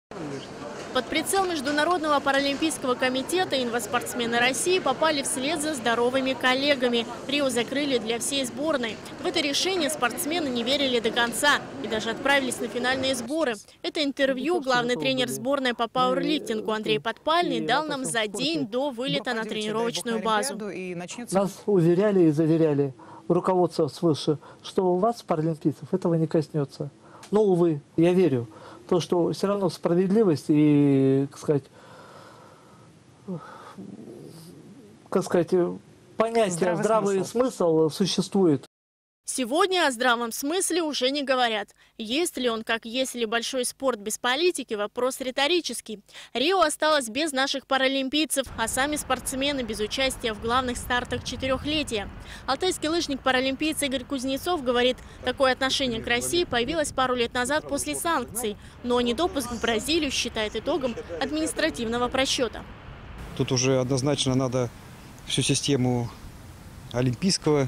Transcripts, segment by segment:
Под прицел Международного паралимпийского комитета инваспортсмены России попали вслед за здоровыми коллегами. Рио закрыли для всей сборной. В это решение спортсмены не верили до конца и даже отправились на финальные сборы. Это интервью главный тренер сборной по пауэрлифтингу Андрей Подпальный дал нам за день до вылета на тренировочную базу. Нас уверяли и заверяли руководство свыше, что у вас, паралимпийцев, этого не коснется. Но, увы, я верю. То, что все равно справедливость и, понятие здравый смысл существует. Сегодня о здравом смысле уже не говорят. Есть ли он, как есть ли большой спорт без политики, вопрос риторический. Рио осталось без наших паралимпийцев, а сами спортсмены без участия в главных стартах четырехлетия. Алтайский лыжник-паралимпиец Игорь Кузнецов говорит, такое отношение к России появилось пару лет назад после санкций. Но недопуск в Бразилию считает итогом административного просчета. Тут уже однозначно надо всю систему олимпийского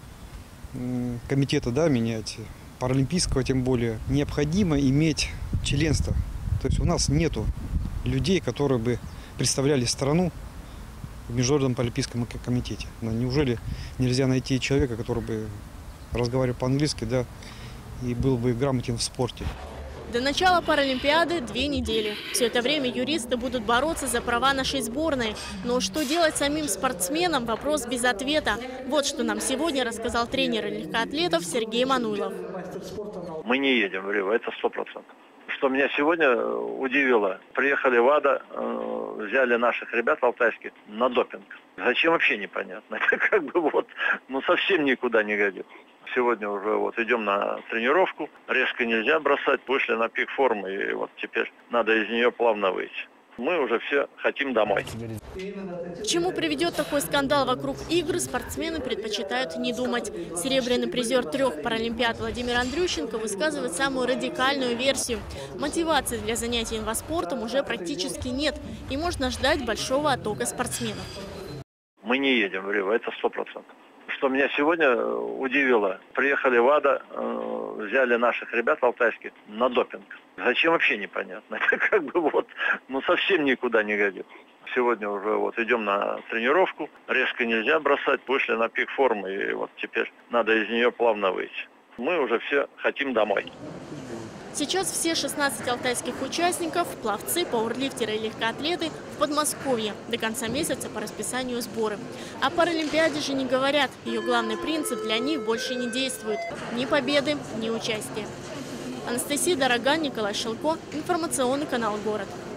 комитета менять, паралимпийского тем более. Необходимо иметь членство. То есть у нас нету людей, которые бы представляли страну в Международном паралимпийском комитете. Но неужели нельзя найти человека, который бы разговаривал по-английски, и был бы грамотен в спорте? До начала Паралимпиады 2 недели. Все это время юристы будут бороться за права нашей сборной. Но что делать самим спортсменам – вопрос без ответа. Вот что нам сегодня рассказал тренер легкоатлетов Сергей Мануйлов. Мы не едем в Рио, это 100%. Что меня сегодня удивило, приехали в АДА, взяли наших ребят алтайских на допинг. Зачем, вообще непонятно. Это совсем никуда не годится. Сегодня уже идем на тренировку. Резко нельзя бросать, вышли на пик формы, и теперь надо из нее плавно выйти. Мы уже все хотим домой. К чему приведет такой скандал вокруг игр, спортсмены предпочитают не думать. Серебряный призер 3 паралимпиад Владимир Андрющенко высказывает самую радикальную версию. Мотивации для занятий инваспортом уже практически нет, и можно ждать большого оттока спортсменов. Мы не едем в Рио, это 100%. Что меня сегодня удивило, приехали в АДА, взяли наших ребят алтайских на допинг. Зачем, вообще непонятно. Это совсем никуда не годится. Сегодня уже идем на тренировку. Резко нельзя бросать, вышли на пик формы, и теперь надо из нее плавно выйти. Мы уже все хотим домой. Сейчас все 16 алтайских участников, пловцы, пауэрлифтеры и легкоатлеты в Подмосковье. До конца месяца по расписанию сборы. О Паралимпиаде же не говорят. Ее главный принцип для них больше не действует. Ни победы, ни участия. Анастасия Дороган, Николай Шелко. Информационный канал «Город».